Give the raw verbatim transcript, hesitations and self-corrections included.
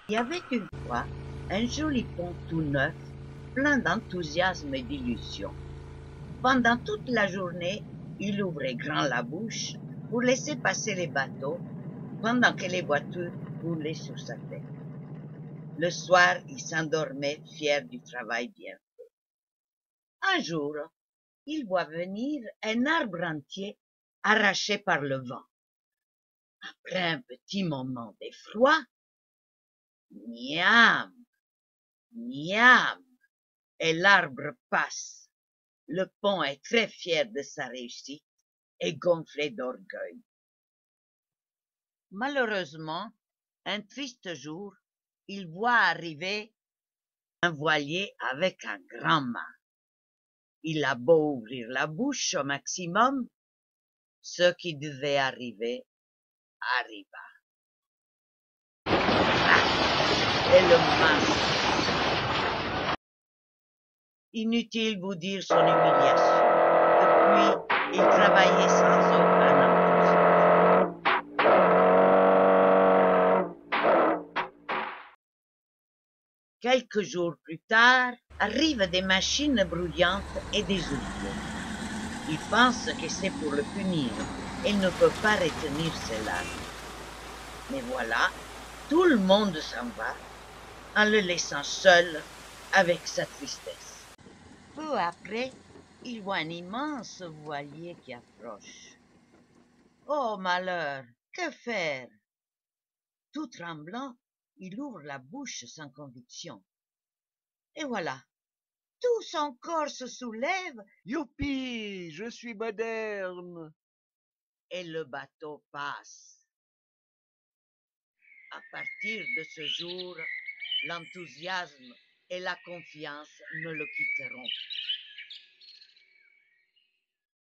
Il y avait une fois un joli pont tout neuf, plein d'enthousiasme et d'illusion. Pendant toute la journée, il ouvrait grand la bouche pour laisser passer les bateaux, pendant que les voitures roulaient sur sa tête. Le soir, il s'endormait fier du travail bien fait. Un jour, il voit venir un arbre entier arraché par le vent. Après un petit moment d'effroi, miam, miam, et l'arbre passe. Le pont est très fier de sa réussite et gonflé d'orgueil. Malheureusement, un triste jour, il voit arriver un voilier avec un grand mât. Il a beau ouvrir la bouche au maximum, ce qui devait arriver arriva. Et le mât. Inutile vous dire son humiliation. Depuis, il travaillait sans aucun enthousiasme. Quelques jours plus tard, arrivent des machines bruyantes et des ouvriers. Il pense que c'est pour le punir. Il ne peut pas retenir ses larmes. Mais voilà, tout le monde s'en va, en le laissant seul avec sa tristesse. Peu après, il voit un immense voilier qui approche. Oh malheur, que faire? Tout tremblant, il ouvre la bouche sans conviction. Et voilà, tout son corps se soulève. Youpi, je suis moderne. Et le bateau passe. À partir de ce jour, l'enthousiasme et la confiance ne le quitteront.